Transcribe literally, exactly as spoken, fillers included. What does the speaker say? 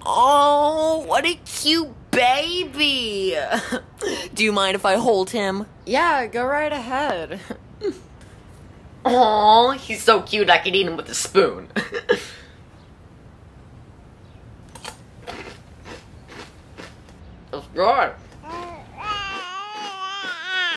Oh, what a cute baby. Do you mind if I hold him? Yeah, go right ahead. Oh, he's so cute I could eat him with a spoon. That's good.